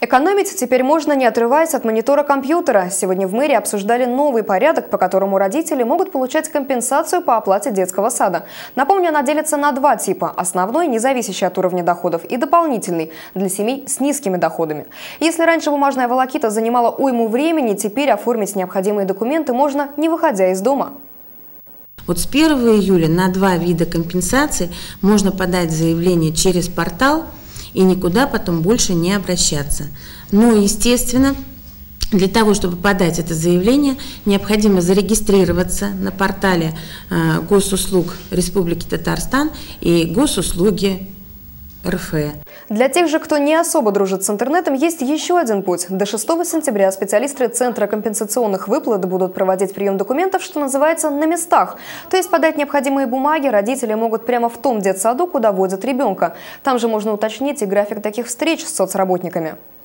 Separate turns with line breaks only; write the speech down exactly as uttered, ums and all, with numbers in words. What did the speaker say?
Экономить теперь можно, не отрываясь от монитора компьютера. Сегодня в мэрии обсуждали новый порядок, по которому родители могут получать компенсацию по оплате детского сада. Напомню, она делится на два типа. Основной, не зависящий от уровня доходов, и дополнительный, для семей с низкими доходами. Если раньше бумажная волокита занимала уйму времени, теперь оформить необходимые документы можно, не выходя из дома.
Вот с первого июля на два вида компенсации можно подать заявление через портал и никуда потом больше не обращаться. Но, естественно, для того, чтобы подать это заявление, необходимо зарегистрироваться на портале Госуслуг Республики Татарстан и Госуслуги эр эф.
Для тех же, кто не особо дружит с интернетом, есть еще один путь. До шестого сентября специалисты Центра компенсационных выплат будут проводить прием документов, что называется, на местах. То есть подать необходимые бумаги родители могут прямо в том детсаду, куда водят ребенка. Там же можно уточнить и график таких встреч с соцработниками.